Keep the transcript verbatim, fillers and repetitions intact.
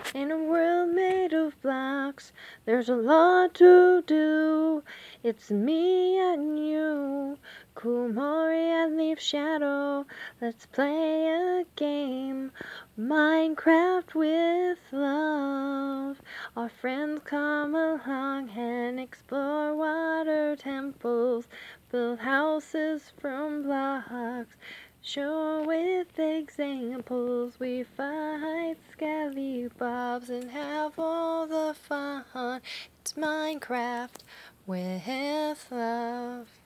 In a world made of blocks, there's a lot to do. It's me and you, Kumori and Leaf Shadow. Let's play a game, Minecraft with love. Our friends come along and explore water temples, build houses from blocks. Show with examples, we fight scallywobs and have all the fun. It's Minecraft with love.